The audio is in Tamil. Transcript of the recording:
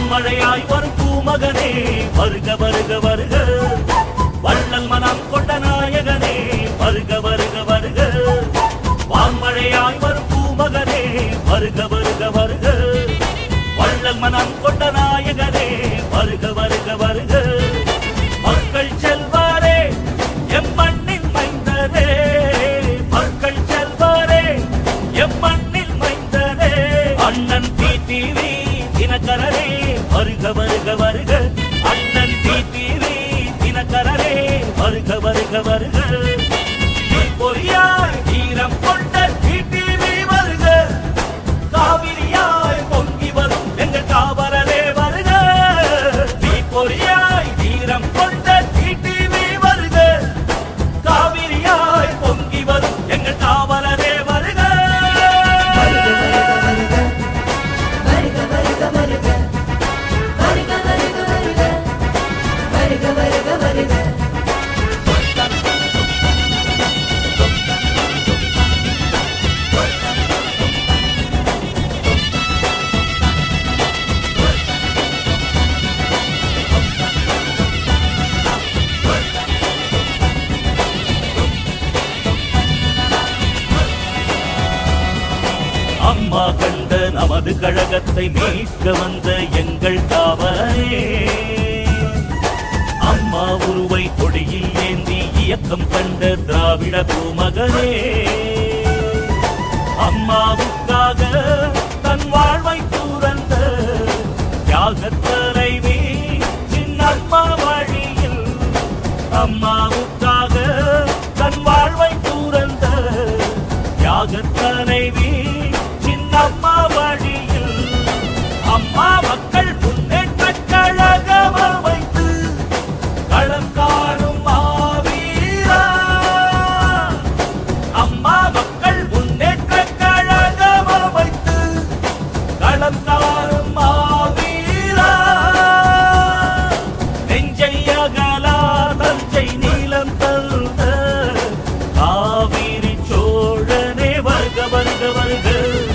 வான்மழையாய் வரும் பூமகனே வருக வருக வருக வள்ளல் மனம் கொண்ட நாயகனே வருக வருக வருக வான்மழையாய் வரும் பூமகனே வருக வருக வருக வள்ளல் மனம் கொண்ட நாயகனே வருக வருக வருக மக்கள் செல்வாரே எம் மண்ணின் மைந்தரே மக்கள் செல்வாரே எம் மண்ணில் மைந்தரே அண்ணன் டிடிவி தினகரனே வருக வருக வருக அண்ணன் டிடிவி தினகரனே வருக வருக வருக பொறியாய் வீரம் கொண்ட டிடிவி வருக காவிரியாய் பொங்கி வரும் எங்கள் காவலரே வருக பொறியாய் வீரம் கொண்ட டிடிவி வருக காவிரியாய் பொங்கி வரும் எங்கள் காவலரே வருக அம்மா கண்ட நமது கழகத்தை மீட்க வந்த எங்கள் காவலரே அம்மா உருவை கொடியில் ஏந்தி இயக்கம் கண்ட திராவிட பூமகனே அம்மாவுக்காக தன் வாழ்வை துறந்த தியாகத் தலைவி சின்னம்மா வழியில் அம்மாவுக்காக தன் வாழ்வை துறந்த தியாகத் தலைவி அம்மா வழியில் அம்மா மக்கள் முன்னேற்ற கழகம் அமைத்து களம் காணும் மாவீரா அம்மா மக்கள் முன்னேற்ற கழகம் அமைத்து களம் காணும் மாவீரா நெஞ்சை அகலா தஞ்சை நீளம் தந்த காவிரி சோழனே வருக வருக வருக